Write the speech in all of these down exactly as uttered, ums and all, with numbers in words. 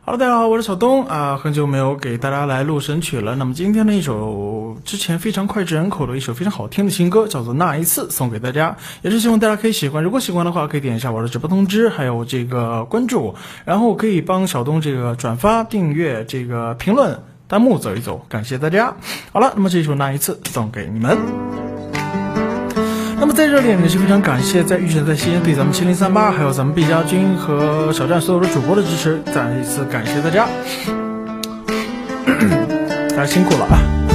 Hello， 大家好，我是小东啊，很久没有给大家来录神曲了。那么今天的一首之前非常脍炙人口的一首非常好听的新歌，叫做《那一次》，送给大家，也是希望大家可以喜欢。如果喜欢的话，可以点一下我的直播通知，还有这个关注，然后可以帮小东这个转发、订阅、这个评论、弹幕走一走，感谢大家。好了，那么这首《那一次》送给你们。那么在这里也是非常感谢在预选在西安对咱们七零三八还有咱们毕家军和小站所有的主播的支持，再一次感谢大家，大家辛苦了啊！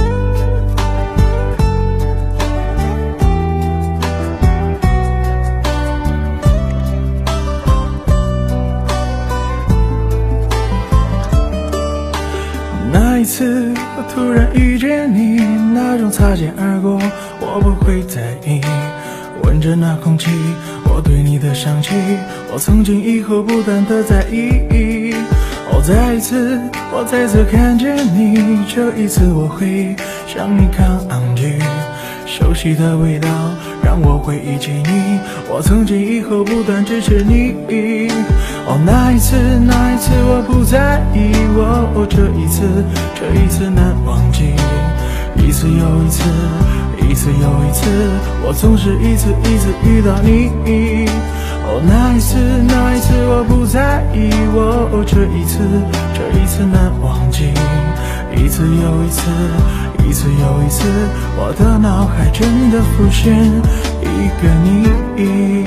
那一次我突然遇见你，那种擦肩而过我不会在意，闻着那空气，我对你的想起，我曾经以后不断的在意。哦，再一次，我再次看见你，这一次我会向你抗拒，熟悉的味道让我回忆起你，我曾经以后不断支持你。哦，那一次，那一次我不在意，我、哦、这一次，这一次难忘记，一次又一次。一次又一次，我总是一次一次遇到你。哦，那一次，那一次我不在意，我、哦、这一次，这一次难忘记，一次又一次，一次又一次，我的脑海真的浮现一个你。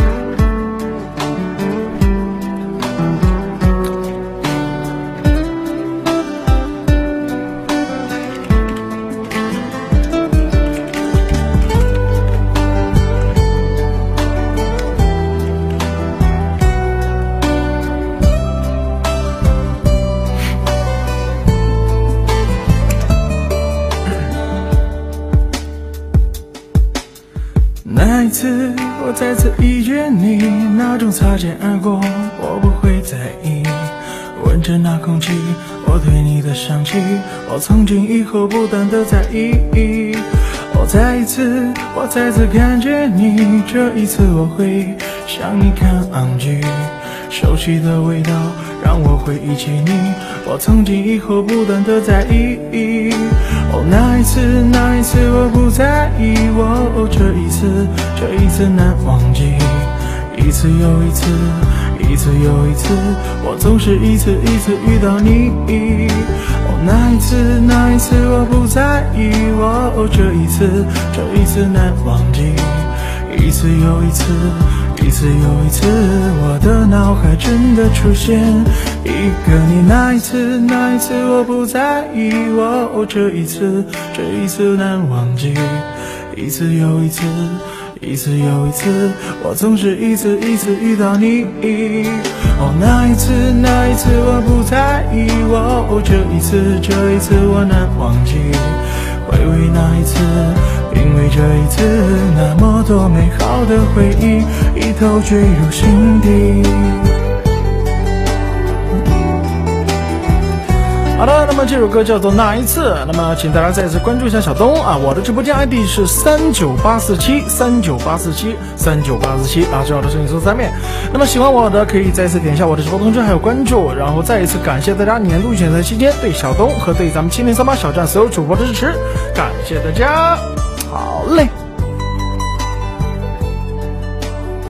那一次，我再次遇见你，那种擦肩而过，我不会在意。闻着那空气，我对你的想起，我曾经以后不断的在意。我再一次，我再次看见你，这一次我会向你抗拒，熟悉的味道让我回忆起你，我曾经以后不断的在意。哦，那一次，那一次我不在意，我、哦、这一次，这一次难忘记，一次又一次，一次又一次，我总是一次一次遇到你。哦，那一次，那一次我不在意，我、哦、这一次，这一次难忘记，一次又一次。一次又一次，我的脑海真的出现一个你。那一次，那一次我不在意，我、哦、这一次，这一次难忘记，一次又一次，一次又一次，我总是一次一次遇到你。哦，那一次，那一次我不在意，我、哦、这一次，这一次我难忘记，回味那一次。因为这一次，那么多美好的回忆一头坠入心底。好的，那么这首歌叫做《那一次》，那么请大家再次关注一下小东啊，我的直播间 I D 是三九八四七三九八四七三九八四七啊，这样的声音搜三面。那么喜欢我的可以再次点一下我的直播通知还有关注，然后再一次感谢大家年度选择期间对小东和对咱们七零三八小站所有主播的支持，感谢大家。好嘞。